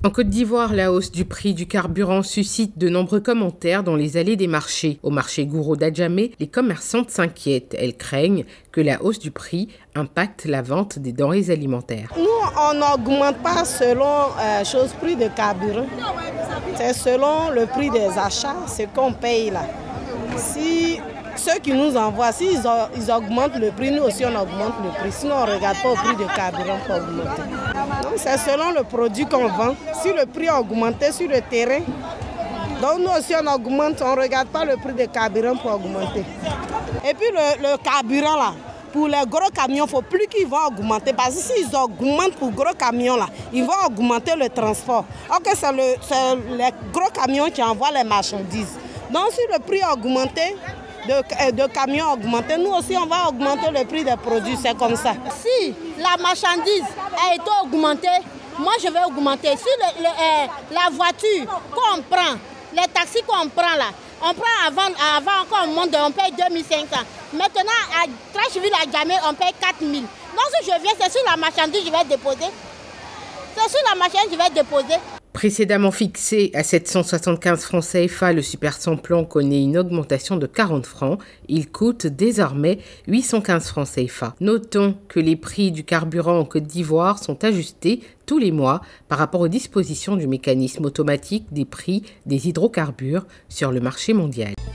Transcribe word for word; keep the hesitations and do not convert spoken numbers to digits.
En Côte d'Ivoire, la hausse du prix du carburant suscite de nombreux commentaires dans les allées des marchés. Au marché Gouro d'Adjamé, les commerçantes s'inquiètent. Elles craignent que la hausse du prix impacte la vente des denrées alimentaires. Nous, on n'augmente pas selon euh, chose prix de carburant. C'est selon le prix des achats, ce qu'on paye là. Si ceux qui nous envoient, s'ils ils augmentent le prix, nous aussi on augmente le prix. Sinon on ne regarde pas au prix de carburant pour augmenter. C'est selon le produit qu'on vend. Si le prix a augmenté sur le terrain, donc nous aussi on augmente, on ne regarde pas le prix de carburant pour augmenter. Et puis le, le carburant là, pour les gros camions, il ne faut plus qu'ils vont augmenter. Parce que s'ils augmentent pour gros camions là, ils vont augmenter le transport. Ok, c'est le, les gros camions qui envoient les marchandises. Donc si le prix a augmenté, De, de camions augmentés, nous aussi on va augmenter le prix des produits, c'est comme ça. Si la marchandise a été augmentée, moi je vais augmenter. Si le, le, euh, la voiture qu'on prend, les taxis qu'on prend là, on prend avant, avant quand on monte, on paye deux mille cinq cents. Maintenant à Trashville à Djamé, on paye quatre mille. Donc si je viens, c'est sur la marchandise que je vais déposer. C'est sur la marchandise que je vais déposer. Précédemment fixé à sept cent soixante-quinze francs C F A, le super sans-plomb connaît une augmentation de quarante francs. Il coûte désormais huit cent quinze francs C F A. Notons que les prix du carburant en Côte d'Ivoire sont ajustés tous les mois par rapport aux dispositions du mécanisme automatique des prix des hydrocarbures sur le marché mondial.